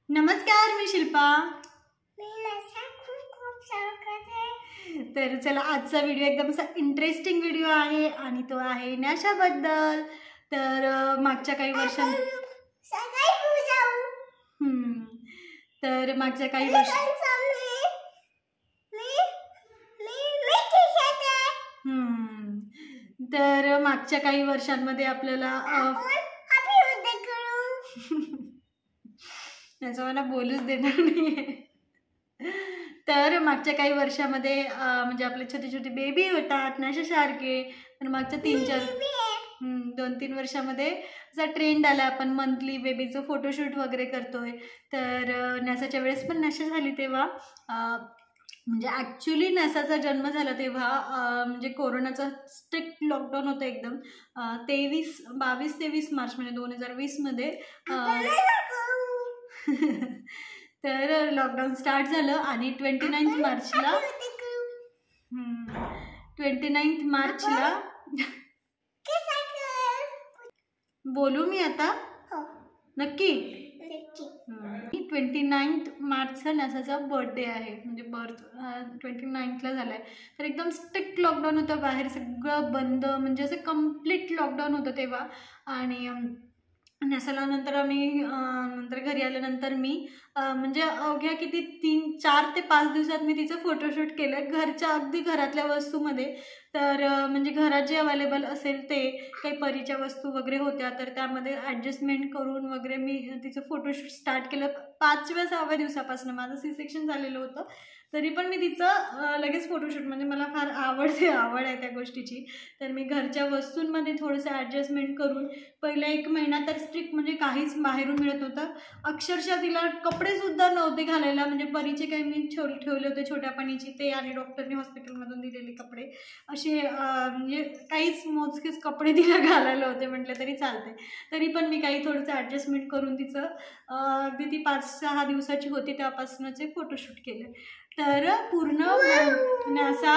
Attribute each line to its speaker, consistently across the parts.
Speaker 1: नमस्कार, मी शिल्पा. तर चला, आजचा व्हिडिओ एकदम असा इंटरेस्टिंग व्हिडिओ आहे आणि तो आहे नशाबद्दल. तर मागच्या काही वर्षां तर मागच्या काही वर्ष तर मागच्या काही वर्षांमध्ये आपल्याला याचं मला बोलूच देणार नाहीये. तर मागच्या काही वर्षामध्ये म्हणजे आपले छोटे छोटे बेबी होतात नशासारखे. तर मागच्या 2-3 वर्षामध्ये असा ट्रेंड आला, आपण मंथली बेबीचं फोटोशूट वगैरे करतोय. तर नॅसाच्या वेळेस पण नशा झाली तेव्हा, म्हणजे ॲक्च्युली नॅसाचा जन्म झाला तेव्हा म्हणजे कोरोनाचा स्ट्रिक्ट लॉकडाऊन होतं एकदम. 22-23 मार्च म्हणजे 2020मध्ये तर लॉकडाऊन स्टार्ट झालं आणि 29 मार्चला बोलू मी आता नक्की. 29 मार्चचा नॅसाचा बर्थडे आहे, म्हणजे बर्थ 29ला झाला आहे. तर एकदम स्ट्रिक्ट लॉकडाऊन होतं, बाहेर सगळं बंद, म्हणजे असं कम्प्लीट लॉकडाऊन होतं तेव्हा. आणि नॅसाला नंतर नंतर घरी आल्यानंतर मी म्हणजे अवघ्या किती 4 ते 5 दिवसात मी तिचं फोटोशूट केलं, अगदी घरातल्या वस्तूमध्ये. तर म्हणजे घरात जे अवेलेबल असेल ते काही परीच्या वस्तू वगैरे होत्या, तर त्यामध्ये ॲडजस्टमेंट करून वगैरे मी तिचं फोटोशूट स्टार्ट केलं. 5व्या-6व्या दिवसापासून माझं C-सेक्शन झालेलं होतं, तरी पण मी तिचं लगेच फोटोशूट, म्हणजे मला फार आवड आहे त्या गोष्टीची. तर मी घरच्या वस्तूंमध्ये थोडंसं ॲडजस्टमेंट करून पहिला 1 महिना तर स्ट्रिक्ट, म्हणजे काहीच बाहेरून मिळत नव्हतं. अक्षरशः तिला कपडेसुद्धा नव्हते घालायला, म्हणजे परीचे काही मी ठेवले होते छोट्यापणीची ते, आणि डॉक्टरने हॉस्पिटलमधून दिलेले कपडे, असे म्हणजे काहीच मोजकेच कपडे तिला घालायला होते म्हटलं तरी चालते. तरी पण मी काही थोडंसं ॲडजस्टमेंट करून तिचं अगदी ती 5-6 दिवसाची होती तेव्हापासूनचे फोटोशूट केले. तर पूर्ण नॅसा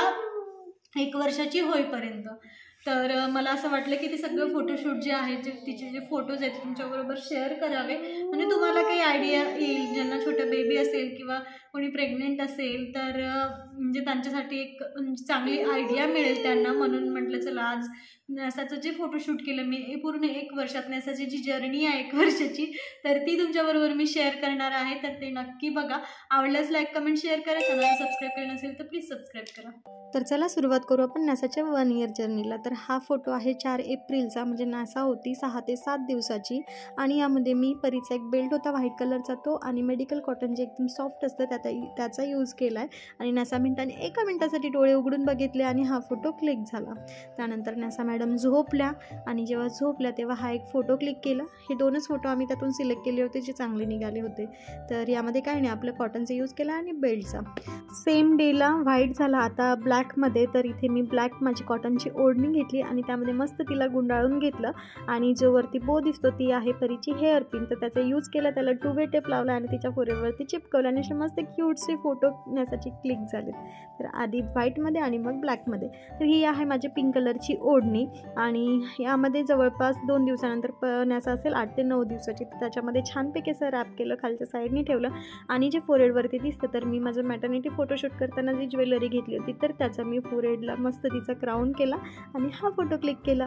Speaker 1: 1 वर्षाची होईपर्यंत तर मला असं वाटलं की ते सगळं फोटोशूट जे आहे, तिचे जे फोटोज आहेत तुमच्याबरोबर शेअर करावे, म्हणजे तुम्हाला काही आयडिया येईल. ज्यांना छोटं बेबी असेल किंवा कोणी प्रेग्नेंट असेल तर म्हणजे त्यांच्यासाठी एक चांगली आयडिया मिळेल त्यांना, म्हणून म्हटलं चला आज नॅसाचं जे फोटोशूट केलं मी, पूर्ण 1 वर्षात नॅसाची जी जर्नी आहे 1 वर्षाची, तर ती तुमच्याबरोबर मी शेअर करणार आहे. तर ते नक्की बघा. आवडल्यास लाईक, कमेंट, शेअर करा. चॅनलला सबस्क्राईब केलं नसेल तर प्लीज सबस्क्राईब करा. तर चला सुरुवात करू आपण नॅसाच्या 1 इयर जर्नीला. तर हा फोटो आहे 4 एप्रिलचा, म्हणजे नॅसा होती 6 ते 7 दिवसाची. आणि यामध्ये मी परीचा एक बेल्ट होता व्हाईट कलरचा, तो आणि मेडिकल कॉटन जे एकदम सॉफ्ट असतं त्याचा यूज केला आहे. आणि नॅसा मिनिटाने 1 मिनिटासाठी डोळे उघडून बघितले आणि हा फोटो क्लिक झाला. त्यानंतर नॅसा मॅडम झोपल्या, आणि जेव्हा झोपल्या तेव्हा हा एक फोटो क्लिक केला. हे 2च फोटो आम्ही त्यातून सिलेक्ट केले होते जे चांगले निघाले होते. तर यामध्ये काय नाही, आपलं कॉटनचा यूज केला आणि बेल्टचा. सेम डेला व्हाईट झाला आता ब्लॅकमध्ये. तर इथे मी ब्लॅक माझी कॉटनची ओढणी घेतली आणि त्यामध्ये मस्त तिला गुंडाळून घेतलं. आणि जो वरती बो दिसतो ती आहे परीची हेअर पिन, तर त्याचा यूज केला, त्याला 2 वे टेप लावला आणि तिच्या फोरेवरती चिपकवलं आणि असे मस्त क्यूटचे फोटो नॅसाची क्लिक झाले. तर आधी व्हाईटमध्ये आणि मग ब्लॅकमध्ये. तर ही आहे माझी पिंक कलरची ओढणी, आणि यामध्ये जवळपास 2 दिवसानंतर नॅसा असेल 8 ते 9 दिवसाची. तर त्याच्यामध्ये छानपैकी असं रॅप केलं, खालच्या साईडनी ठेवलं. आणि जे फोरहेडवरती दिसतं, तर मी माझं मॅटर्निटी फोटोशूट करताना जी ज्वेलरी घेतली होती, तर त्याचा मी फोरहेडला मस्त तिचा क्राऊन केला आणि हा फोटो क्लिक केला.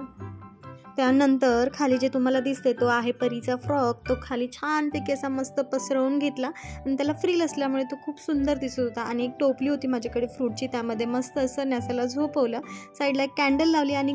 Speaker 1: त्यानंतर खाली जे तुम्हाला दिसते तो आहे परीचा फ्रॉक. तो खाली छानपैकी असा मस्त पसरवून घेतला आणि त्याला फ्रिल असल्यामुळे तो खूप सुंदर दिसत होता. आणि एक टोपली होती माझ्याकडे फ्रूटची, त्यामध्ये मस्त असं नॅसाला झोपवलं. साईडला एक कॅन्डल लावली आणि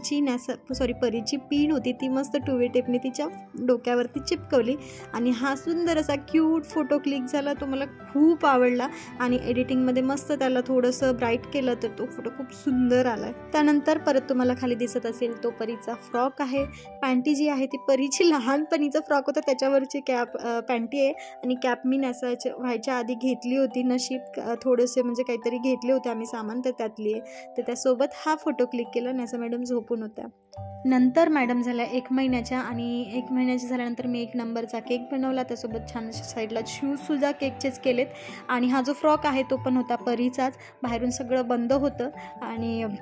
Speaker 1: परीची पिन होती ती मस्त 2 वे टेपने तिच्या डोक्यावरती चिपकवली. आणि हा सुंदर असा क्यूट फोटो क्लिक झाला. तो मला खूप आवडला आणि एडिटिंगमध्ये मस्त त्याला थोडंसं ब्राईट केलं तर तो फोटो खूप सुंदर आला. त्यानंतर परत तुम्हाला खाली दिसत असेल तो परीचा फ्रॉक आहे. पॅन्टी जी आहे ती परीची लहानपणीचा फ्रॉक होता, त्याच्यावरची कॅप पॅन्टी आहे. आणि कॅप मी नॅसाच्या व्हायच्या आधी घेतली होती, नशीब थोडेसे म्हणजे काहीतरी घेतले होते आम्ही सामान, तर त्यातली आहे. तर त्यासोबत हा फोटो क्लिक केला. नॅसा मॅडम झोपून होत्या. नंतर मॅडम झाल्या 1 महिन्याच्या, आणि 1 महिन्याच्या झाल्यानंतर मी 1 नंबरचा केक बनवला. त्यासोबत छान साईडला शूजसुद्धा केकचेच केलेत. आणि हा जो फ्रॉक आहे तो पण होता परीचाच, बाहेरून सगळं बंद होतं. आणि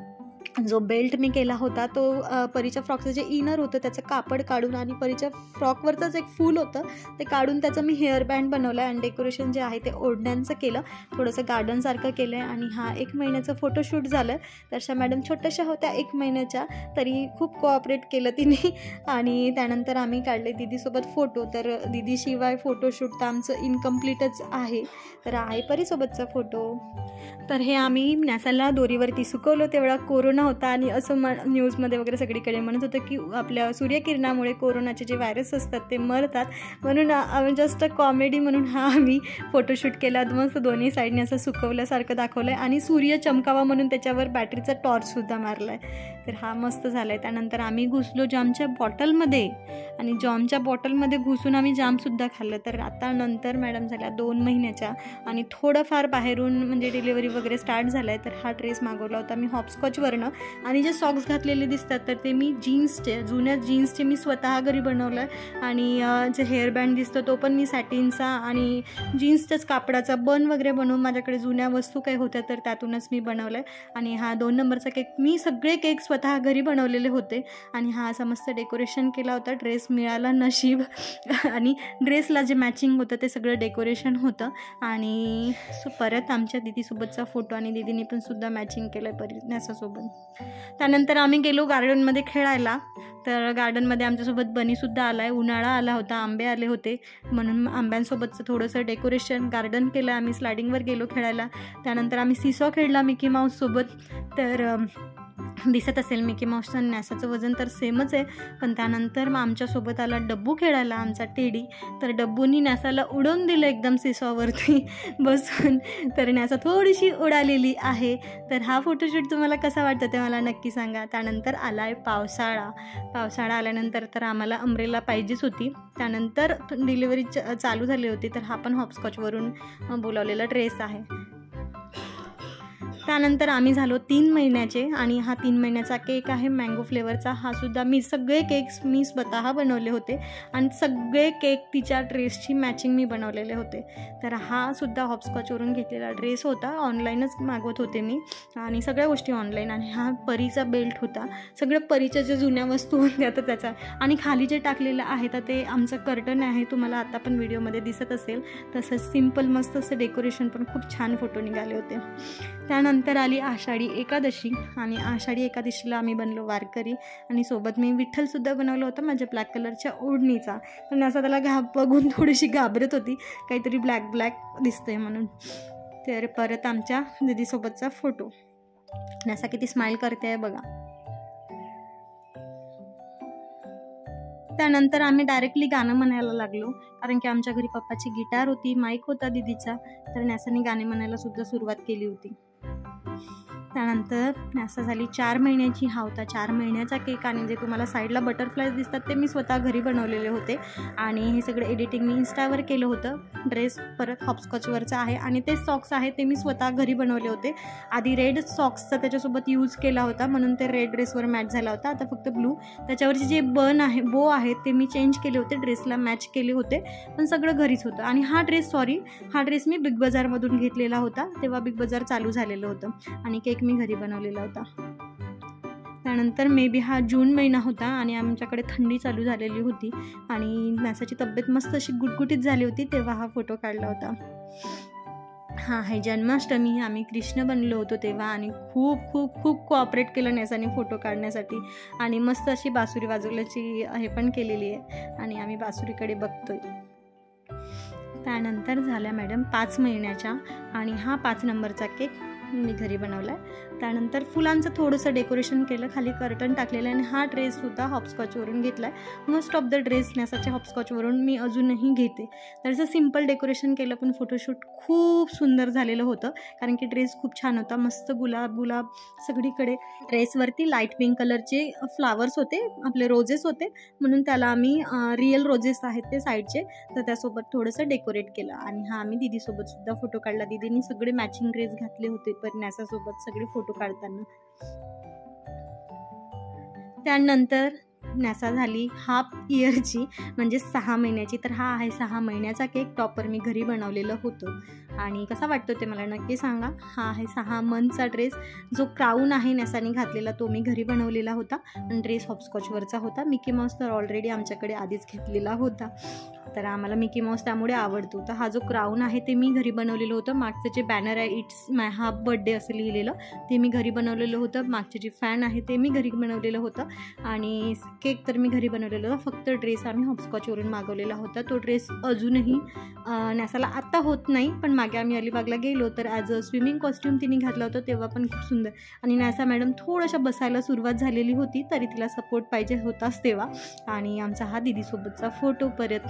Speaker 1: जो बेल्ट मी केला होता तो परीच्या फ्रॉकचं जे इनर होतं त्याचं कापड काढून आणि परीच्या फ्रॉकवरचंच एक फूल होतं ते काढून त्याचं मी हेअरबँड बनवलं आहे आणि डेकोरेशन जे आहे ते ओढण्यांचं केलं, थोडंसं गार्डनसारखं केलं आहे. आणि हा 1 महिन्याचं फोटोशूट झालं आहे. तशा मॅडम छोट्याशा होत्या 1 महिन्याच्या, तरी खूप कोऑपरेट केलं तिने. आणि त्यानंतर आम्ही काढले दीदीसोबत फोटो. तर दीदीशिवाय फोटोशूट तर आमचं इनकम्प्लीटच आहे. तर आहे परीसोबतचा फोटो. तर हे आम्ही न्यासाला दोरीवरती सुकवलं. तेवढा कोरोना होता आणि असं न्यूजमध्ये वगैरे सगळीकडे म्हणत होतं की आपल्या सूर्यकिरणामुळे कोरोनाचे जे व्हायरस असतात ते मरतात, म्हणून जस्ट कॉमेडी म्हणून हा आम्ही फोटोशूट केला. मस्त दोन्ही साईडने असं सुकवल्यासारखं दाखवलं आहे आणि सूर्य चमकावा म्हणून त्याच्यावर बॅटरीचा टॉर्चसुद्धा मारला आहे. तर हा मस्त झाला आहे. त्यानंतर आम्ही घुसलो जामच्या बॉटलमध्ये आणि जामच्या बॉटलमध्ये घुसून आम्ही जामसुद्धा खाल्लं. तर आता नंतर मॅडम झाल्या 2 महिन्याच्या आणि थोडंफार बाहेरून म्हणजे डिलिव्हरी वगैरे स्टार्ट झाला आहे. तर हा ड्रेस मागवला होता मी हॉपस्कॉचवरनं. आणि जे सॉक्स घातलेले दिसतात तर ते मी जीन्सचे, जुन्या जीन्सचे मी स्वतः घरी बनवलं आहे. आणि जे हेअरबँड दिसतो तो पण मी सॅटिनचा आणि जीन्सच्याच कापडाचा बन वगैरे बनवून माझ्याकडे जुन्या वस्तू काही होत्या तर त्यातूनच मी बनवलं आहे. आणि हा 2 नंबरचा केक मी सगळे केक स्वतः घरी बनवलेले होते. आणि हा असा मस्त डेकोरेशन केला होता. ड्रेस मिळाला नशीब आणि ड्रेसला जे मॅचिंग होतं ते सगळं डेकोरेशन होतं. आणि परत आमच्या दीदीसोबतचा फोटो आणि दीदीने पण सुद्धा मॅचिंग केलं आहे न्यासासोबत. त्यानंतर आम्ही गेलो गार्डनमध्ये खेळायला. तर गार्डनमध्ये आमच्यासोबत बनीसुद्धा आला आहे. उन्हाळा आला होता, आंबे आले होते म्हणून आंब्यांसोबतचं थोडंसं डेकोरेशन गार्डन केलं. आम्ही स्लायडिंगवर गेलो खेळायला. त्यानंतर आम्ही सीसॉ खेळला मिकी माऊससोबत. तर दिसत असेल मिकी माऊसचं आणि न्यासाचं वजन तर सेमच आहे. पण त्यानंतर मग आमच्यासोबत आला डब्बू खेळायला, आमचा टेडी. तर डब्बूनी न्यासाला उडवून दिलं एकदम सीसॉवरती बसून. तर न्यासा थोडीशी उडालेली आहे. तर हा फोटोशूट तुम्हाला कसा वाटतं ते मला नक्की सांगा. त्यानंतर आला आहे पावसाळा आल्यानंतर तर आम्हाला अम्ब्रेला पाहिजेच होती. त्यानंतर डिलिव्हरी चालू झाली होती. तर हा पण हॉपस्कॉचवरून बोलावलेला ड्रेस आहे. त्यानंतर आम्ही झालो 3 महिन्याचे आणि हा 3 महिन्याचा केक आहे मँगो फ्लेवरचा. हा सुद्धा मी सगळे केक्स मी स्वतः बनवले होते आणि सगळे केक तिच्या ड्रेसची मॅचिंग मी बनवलेले होते. तर हा सुद्धा हॉपस्कॉचवरून घेतलेला ड्रेस होता. ऑनलाईनच मागवत होते मी आणि सगळ्या गोष्टी ऑनलाईन. आणि हा परीचा बेल्ट होता. सगळ्या परीच्या ज्या जुन्या वस्तू होत्या तर त्याचा. आणि खाली जे टाकलेलं आहे तर ते आमचं कर्टन आहे, तुम्हाला आता पण व्हिडिओमध्ये दिसत असेल. तसंच सिम्पल मस्त असं डेकोरेशन पण खूप छान फोटो निघाले होते. त्यानंतर आली आषाढी एकादशी आणि आषाढी एकादशीला आम्ही बनलो वारकरी आणि सोबत मी विठ्ठलसुद्धा बनवलं होतं माझ्या ब्लॅक कलरच्या ओढणीचा. पण असं त्याला बघून थोडीशी घाबरत होती, काहीतरी ब्लॅक दिसतंय म्हणून. तर परत आमच्या दीदीसोबतचा फोटो. असा किती स्माईल करते आहे बघा. त्यानंतर आम्ही डायरेक्टली गाणं म्हणायला लागलो, कारण की आमच्या घरी पप्पाची गिटार होती, माईक होता दीदीचा. तर न्यासाने गाणे म्हणायला सुद्धा सुरुवात केली होती. त्यानंतर न्यासा झाली 4 महिन्याची. हा होता 4 महिन्याचा केक आणि जे तुम्हाला साईडला बटरफ्लायज दिसतात ते मी स्वतः घरी बनवलेले होते. आणि हे सगळं एडिटिंग मी इंस्टावर केलं होतं. ड्रेस परत हॉपस्कॉचवरचा आहे आणि ते सॉक्स आहे ते मी स्वतः घरी बनवले होते. आधी रेड सॉक्सचा त्याच्यासोबत यूज केला होता म्हणून ते रेड ड्रेसवर मॅच झाला होता. आता फक्त ब्लू. त्याच्यावरचे जे बो आहेत ते मी चेंज केले होते, ड्रेसला मॅच केले होते, पण सगळं घरीच होतं. आणि हा ड्रेस मी बिग बाजारमधून घेतलेला होता. तेव्हा बिग बाजार चालू झालेलं होतं आणि केक मी घरी बनवलेला होता. त्यानंतर मे बी हा जून महिना होता आणि आमच्याकडे थंडी चालू झालेली होती आणि न्यासाची तब्येत मस्त अशी गुटगुटीत झाली होती, तेव्हा हा फोटो काढला होता. हा आहे जन्माष्टमी. आम्ही कृष्ण बनलो होतो तेव्हा आणि खूप खूप खूप कोऑपरेट केलं न्यासाने फोटो काढण्यासाठी आणि मस्त अशी बासुरी वाजवल्याची हे पण केलेली आहे आणि आम्ही बासुरीकडे बघतोय. त्यानंतर झाल्या मॅडम 5 महिन्याच्या आणि हा 5 नंबरचा केक मी घरी बनवला आहे. त्यानंतर फुलांचं थोडंसं डेकोरेशन केलं, खाली कर्टन टाकलेलं आणि हा ड्रेससुद्धा हॉपस्कॉचवरून घेतला आहे. मोस्ट ऑफ द ड्रेस न्यासाच्या हॉपस्कॉचवरून मी अजूनही घेते. त्याचं सिम्पल डेकोरेशन केलं पण फोटोशूट खूप सुंदर झालेलं होतं कारण की ड्रेस खूप छान होता. मस्त गुलाब सगळीकडे. ड्रेसवरती लाईट पिंक कलरचे फ्लावर्स होते, आपले रोजेस होते म्हणून त्याला आम्ही रिअल रोजेस आहेत ते साईडचे, तर त्यासोबत थोडंसं डेकोरेट केलं. आणि हा आम्ही दीदीसोबत सुद्धा फोटो काढला. दीदीने सगळे मॅचिंग ड्रेस घातले होते पण न्यासासोबत सगळे फोटो काढताना. त्यानंतर
Speaker 2: नॅसा झाली हाफ इयरची, म्हणजे 6 महिन्याची. तर हा आहे 6 महिन्याचा केक. टॉपर मी घरी बनवलेलं होतं आणि कसा वाटतो ते मला नक्की सांगा. हा आहे 6 मंथचा ड्रेस. जो क्राऊन आहे नॅसाने घातलेला तो मी घरी बनवलेला होता आणि ड्रेस हॉपस्कॉचवरचा होता. मिकी माऊस तर ऑलरेडी आमच्याकडे आधीच घेतलेला होता, तर आम्हाला मिकी माऊस त्यामुळे आवडतो. तर हा जो क्राऊन आहे ते मी घरी बनवलेलं होतं. मागचं जे बॅनर आहे इट्स माय हाफ बर्थडे असं लिहिलेलं ते मी घरी बनवलेलं होतं. मागचे जे फॅन आहे ते मी घरी बनवलेलं होतं आणि केक तर मी घरी बनवलेलं होतं. फक्त ड्रेस आम्ही हॉपस्कॉचवरून मागवलेला होता. तो ड्रेस अजूनही नॅसाला आत्ता होत नाही, पण मागे आम्ही अलिबागला गेलो तर ॲज अ स्विमिंग कॉस्ट्यूम तिने घातलं होतं, तेव्हा पण खूप सुंदर. आणि नॅसा मॅडम थोडंसं बसायला सुरुवात झालेली होती, तरी तिला सपोर्ट पाहिजे होताच तेव्हा. आणि आमचा हा दीदीसोबतचा फोटो. परत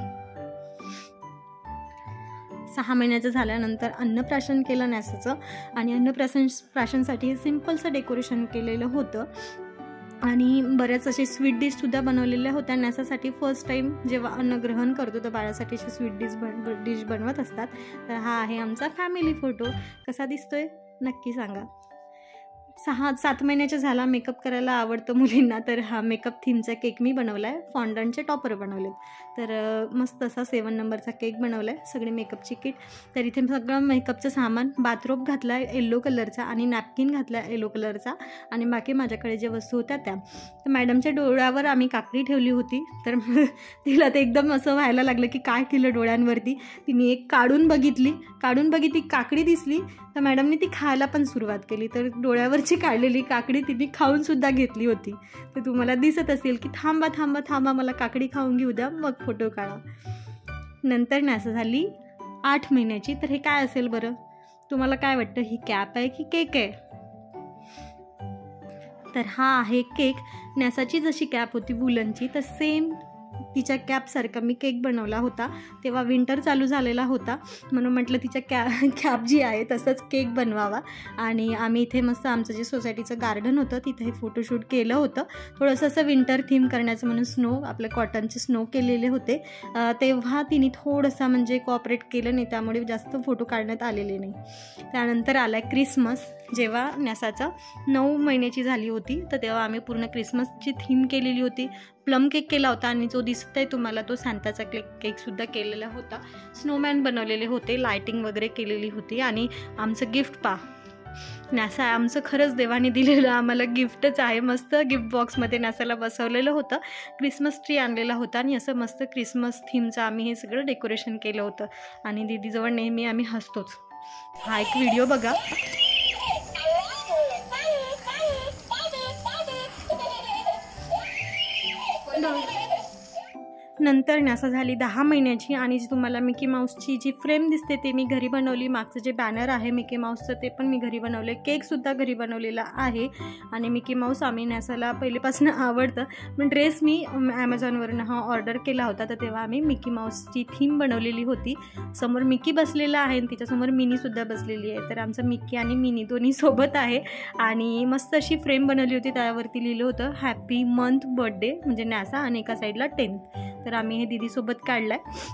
Speaker 2: 6 महिन्याचं झाल्यानंतर अन्नप्राशन केलं नॅसाचं आणि अन्नप्राशनसाठी हे सिम्पलचं डेकोरेशन केलेलं होतं आणि बऱ्याच असे स्वीट डिशसुद्धा बनवलेल्या होत्या नॅसासाठी. फर्स्ट टाईम जेव्हा अन्नग्रहण करतो तर बाळासाठी अशी स्वीट डिश बनवत असतात. तर हा आहे आमचा फॅमिली फोटो. कसा दिसतोय नक्की सांगा. 6-7 महिन्याचा झाला. मेकअप करायला आवडतं मुलींना, तर हा मेकअप थीमचा केक मी बनवला आहे. फॉन्डंटचे टॉपर बनवलेत. तर मस्त असा 7 नंबरचा केक बनवला आहे. सगळे मेकअपची किट. तर इथे सगळं मेकअपचं सामान, बाथरोब घातला आहे येलो कलरचा आणि नॅपकिन घातला आहे येलो कलरचा आणि बाकी माझ्याकडे ज्या वस्तू होत्या त्या. तर मॅडमच्या डोळ्यावर आम्ही काकडी ठेवली होती. तर तिला ते एकदम असं व्हायला लागलं की काय केलं डोळ्यांवरती. तिने एक काढून बघितली काकडी दिसली तर मॅडमने ती खायला पण सुरुवात केली. तर डोळ्यावरची काढलेली काकडी तिने खाऊनसुद्धा घेतली होती. तर तुम्हाला दिसत असेल की थांबा मला काकडी खाऊन घेऊ द्या मग फोटो काढा. नंतर नॅसा झाली 8 महिन्याची. तर हे काय असेल बरं, तुम्हाला काय वाटतं, ही कॅप आहे की केक आहे? तर हा आहे केक. नॅसाची जशी कॅप होती वुलनची तर सेम तिच्या कॅपसारखा मी केक बनवला होता. तेव्हा विंटर चालू झालेला होता म्हणून म्हटलं तिच्या कॅप जी आहे तसंच केक बनवावा. आणि आम्ही इथे मस्त आमचं जे सोसायटीचं गार्डन होतं तिथे हे फोटोशूट केलं होतं. थोडंसं असं विंटर थीम करण्याचं म्हणून आपले कॉटनचे स्नो केलेले होते. तेव्हा तिने थोडंसं म्हणजे कॉपरेट केलं नाही, त्यामुळे जास्त फोटो काढण्यात आलेले नाही. त्यानंतर आला आहे क्रिसमस. जेव्हा नॅसाचा 9 महिन्याची झाली होती तर तेव्हा आम्ही पूर्ण क्रिसमसची थीम केलेली होती. प्लम केक केला होता आणि जो दिसत आहे तुम्हाला तो सांताचा केकसुद्धा केलेला होता. स्नोमॅन बनवलेले होते, लायटिंग वगैरे केलेली होती. आणि आमचं गिफ्ट नॅसा आमचं खरंच देवाने दिलेलं आम्हाला गिफ्टच आहे. मस्त गिफ्ट बॉक्समध्ये नॅसाला बसवलेलं होतं. क्रिसमस ट्री आणलेला होता आणि असं मस्त क्रिसमस थीमचं आम्ही हे सगळं डेकोरेशन केलं होतं. आणि दीदीजवळ नेहमी आम्ही हसतोच. हा एक व्हिडिओ बघा. नंतर नॅसा झाली 10 महिन्याची आणि जी तुम्हाला मिकी माऊसची जी फ्रेम दिसते ते मी घरी बनवली. मागचं जे बॅनर आहे मिकी माऊसचं ते पण मी घरी बनवले. केकसुद्धा घरी बनवलेला आहे. आणि मिकी माऊस आम्ही नॅसाला पहिलेपासून आवडतं. पण ड्रेस मी ॲमेझॉनवरून हा ऑर्डर केला होता. तर तेव्हा आम्ही मिकी माऊसची थीम बनवलेली होती. समोर मिकी बसलेला आहे आणि तिच्यासमोर मिनीसुद्धा बसलेली आहे. तर आमचं मिकी आणि मिनी दोन्ही सोबत आहे. आणि मस्त अशी फ्रेम बनवली होती. त्यावरती लिहिलं होतं हॅपी मंथ बर्थडे म्हणजे नॅसा आणि एका साईडला 10th. तर आम्ही हे दीदीसोबत काढलं आहे.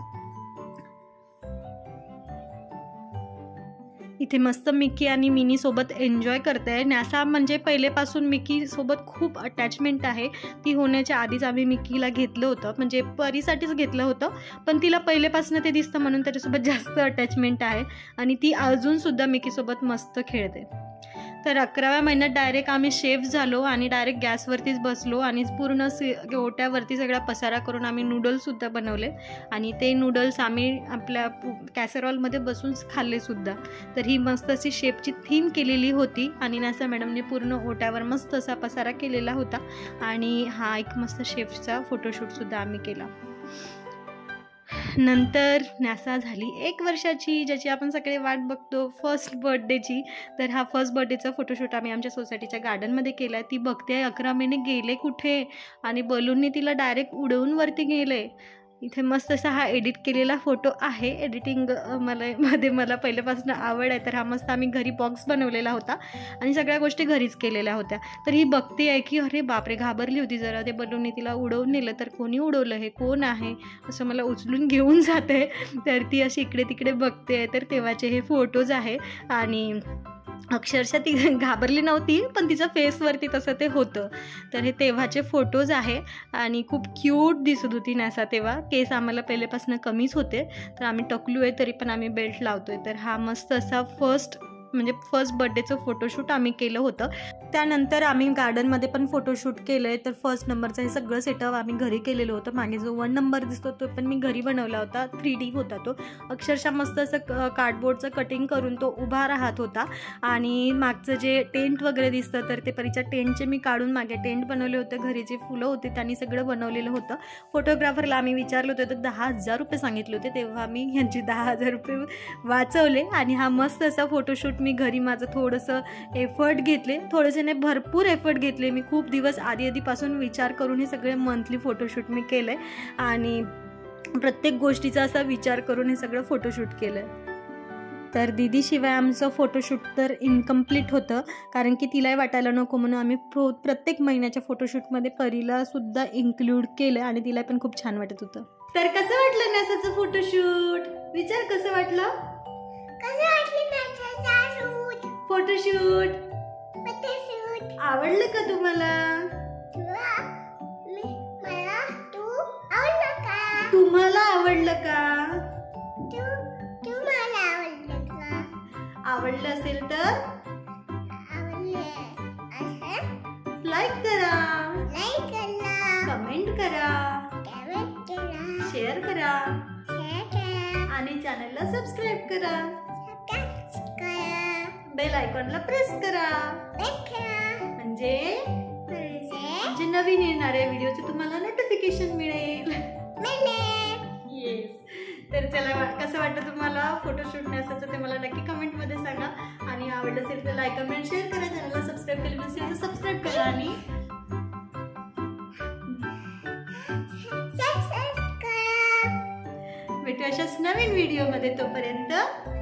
Speaker 2: इथे मस्त मिकी आणि मिनीसोबत एन्जॉय करते आहे. नॅसा म्हणजे पहिलेपासून मिकीसोबत खूप अटॅचमेंट आहे. ती होण्याच्या आधीच आम्ही मिकीला घेतलं होतं, म्हणजे परीसाठीच घेतलं होतं, पण तिला पहिलेपासून ते दिसतं म्हणून त्याच्यासोबत जास्त अटॅचमेंट आहे. आणि ती अजूनसुद्धा मिकीसोबत मस्त खेळते. तर 11व्या महिन्यात डायरेक्ट आम्ही शेफ झालो आणि डायरेक्ट गॅसवरतीच बसलो आणि पूर्ण ओट्यावरती सगळा पसारा करून आम्ही नूडल्ससुद्धा बनवले. आणि ते नूडल्स आम्ही आपल्या कॅसेरॉलमध्ये बसून खाल्लेसुद्धा. तर ही मस्त अशी शेफची थीम केलेली होती आणि नॅसा मॅडमने पूर्ण ओट्यावर मस्त असा पसारा केलेला होता. आणि हा एक मस्त शेफचा फोटोशूटसुद्धा आम्ही केला. नंतर नॅसा झाली 1 वर्षाची, ज्याची आपण सगळे वाट बघतो, फर्स्ट बर्थडेची. तर हा फर्स्ट बर्थडेचा फोटोशूट आम्ही आमच्या सोसायटीच्या गार्डनमध्ये केला आहे. ती बघते 11 महिने गेले कुठे आणि बलूनने तिला डायरेक्ट उडवून वरती गेले. इथे मस्त असा हा एडिट केलेला फोटो आहे. एडिटिंग मला पहिल्यापासून आवड आहे. तर हा मस्त आम्ही घरी बॉक्स बनवलेला होता आणि सगळ्या गोष्टी घरीच केलेल्या होत्या. तर ही बघते आहे की अरे बापरे, घाबरली होती जरा. ते बलूनने तिला उडवून नेलं तर कोणी उडवलं, हे कोण आहे असं मला उचलून घेऊन जाते. तर ती अशी इकडे तिकडे बघते आहे. तर तेव्हाचे हे फोटोज आहे. आणि अक्षरशः ती घाबरली नव्हती, पण तिच्या फेसवरती तसं ते होतं. तर हे तेव्हाचे फोटोज आहे आणि खूप क्यूट दिसत होती नॅसा तेव्हा. केस आम्हाला पहिल्यापासून कमीच होते, तर आम्ही टकलू आहे तरी पण आम्ही बेल्ट लावतो आहे. तर हा मस्त असा फर्स्ट बर्थडेचं फोटोशूट आम्ही केलं होतं. त्यानंतर आम्ही गार्डनमध्ये पण फोटोशूट केलं आहे. तर फर्स्ट नंबरचं हे सगळं सेटअप आम्ही घरी केलेलं होतं. मागे जो 1 नंबर दिसतो तो पण मी घरी बनवला होता. 3D होता तो. अक्षरशः मस्त असं कार्डबोर्डचं कटिंग करून तो उभा राहत होता. आणि मागचं जे टेंट वगैरे दिसतं तर ते परीच्या टेंटचे मी काढून मागे टेंट बनवले होते. घरी जे फुलं होते त्यांनी सगळं बनवलेलं होतं. फोटोग्राफरला आम्ही विचारलं होतं तर 10,000 रुपये सांगितले होते. तेव्हा मी ह्यांचे 10,000 रुपये वाचवले आणि हा मस्त असा फोटोशूट मी घरी माझं थोडंसं एफर्ट घेतले. थोडेसे नाही, भरपूर एफर्ट घेतले मी. खूप दिवस आधीपासून विचार करून हे सगळे मंथली फोटोशूट मी केलं आहे आणि प्रत्येक गोष्टीचा असा विचार करून हे सगळं फोटोशूट केलं आहे. तर दीदीशिवाय आमचं फोटोशूट तर इनकम्प्लीट होतं, कारण की तिलाही वाटायला नको म्हणून आम्ही प्रत्येक महिन्याच्या फोटोशूटमध्ये परीलासुद्धा इन्क्लूड केलं आणि तिला पण खूप छान वाटत होतं. तर कसं वाटलं नॅसाचं फोटोशूट? विचार कसं वाटलं? फोटोशूट आवडलं का तुम्हाला? तुम्हाला आवडलं का? आवडलं असेल तर लाईक करा, कमेंट करा, शेअर करा आणि चॅनलला सबस्क्राईब करा. बेल आयकॉनला प्रेस करा म्हणजे जे नवीन येणाऱ्या व्हिडिओचे तुम्हाला नोटिफिकेशन मिळेल. येस. तर चला, कसं वाटतं तुम्हाला फोटोशूट नॅसाचं ते मला नक्की कमेंटमध्ये सांगा. आणि आवडलं असेल तर लाईक, कमेंट, शेअर करा. चॅनलला सबस्क्राईब केलं नसेल तर सबस्क्राईब करा आणि भेटू अशाच नवीन व्हिडिओमध्ये. तोपर्यंत